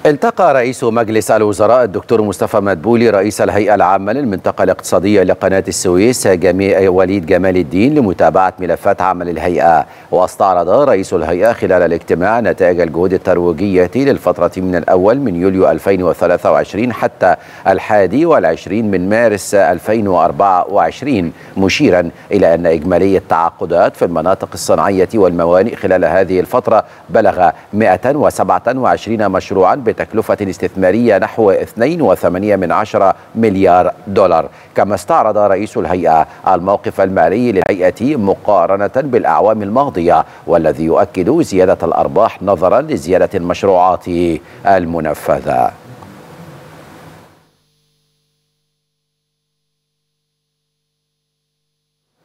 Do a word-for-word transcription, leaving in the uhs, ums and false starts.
التقى رئيس مجلس الوزراء الدكتور مصطفى مدبولي رئيس الهيئة العامة للمنطقة الاقتصادية لقناة السويس جميع وليد جمال الدين لمتابعة ملفات عمل الهيئة. واستعرض رئيس الهيئة خلال الاجتماع نتائج الجهود الترويجية للفترة من الأول من يوليو ألفين وثلاثة وعشرين حتى الحادي والعشرين من مارس ألفين وأربعة وعشرين، مشيرا إلى أن إجمالي التعاقدات في المناطق الصناعية والموانئ خلال هذه الفترة بلغ مئة وسبعة وعشرين مشروعا بتكلفة استثمارية نحو اثنين فاصلة ثمانية من عشرة مليار دولار. كما استعرض رئيس الهيئة الموقف المالي للهيئة مقارنة بالأعوام الماضية، والذي يؤكد زيادة الأرباح نظرا لزيادة المشروعات المنفذة.